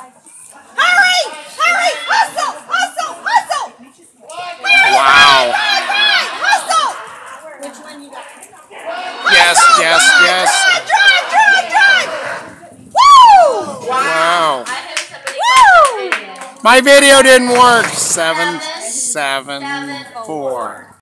Hurry! Hurry! Hustle! Hustle! Hustle! Wow. Right! Hustle! Which one you got? Yes, Hustle! yes, yes. Drive! Woo! Wow. Woo! My video didn't work. 7, 7, 4.